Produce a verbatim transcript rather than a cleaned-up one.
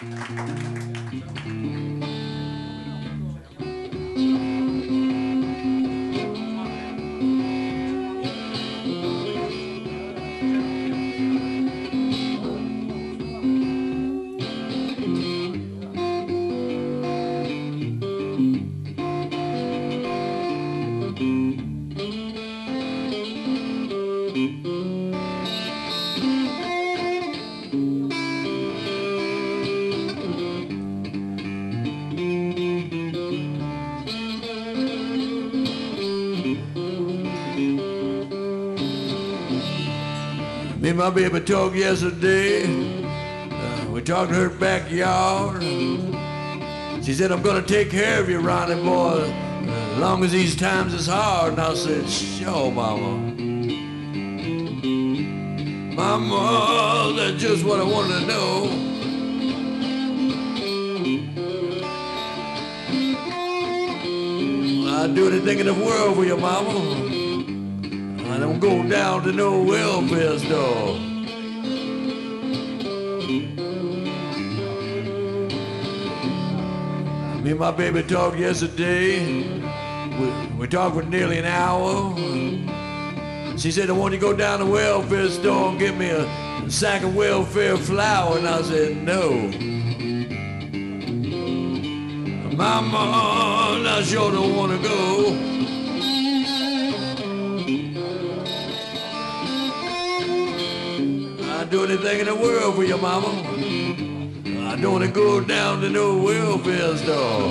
Me and my baby talked yesterday. Uh, we talked in her backyard. She said, I'm gonna take care of you, Ronnie boy, as long as these times is hard. And I said, sure, mama. Mama, that's just what I wanted to know. I'd do anything in the world for you, mama. I don't go down to no welfare store. Me and my baby talked yesterday. We, we talked for nearly an hour. She said, I want you to go down to the welfare store and get me a sack of welfare flour. And I said, no. Mama, I sure don't want to go. I'd do anything in the world for you, mama. I don't want to go down to no welfare store.